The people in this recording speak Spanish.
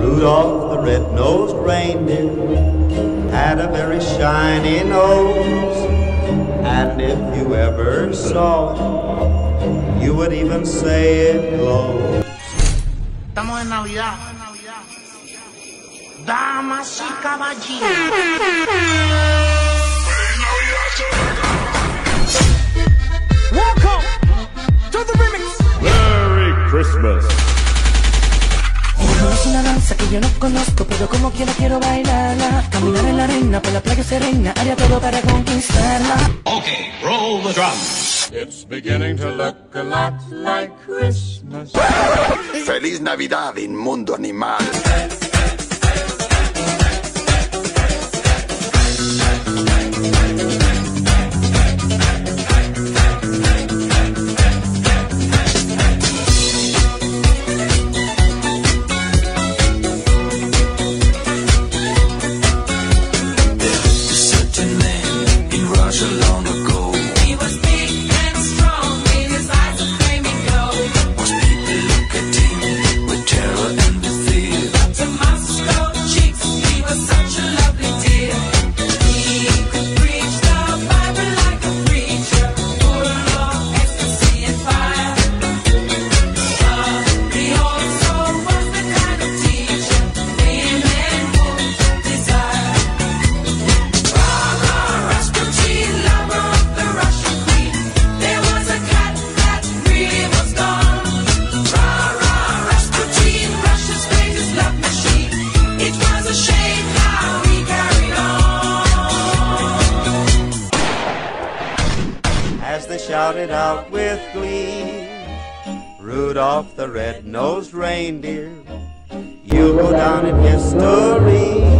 Rudolph the red-nosed reindeer had a very shiny nose, and if you ever saw it, you would even say it glows. Estamos en Navidad. Damas y caballeros. Welcome to the remix. Merry Christmas. Es una danza que yo no conozco, pero como quiera quiero bailarla. Caminar en la arena, por la playa serena, haría todo para conquistarla. Okay, roll the drums. It's beginning to look a lot like Christmas. Feliz Navidad, inmundo animal. As they shouted out with glee, Rudolph the red-nosed reindeer, you'll go down in history.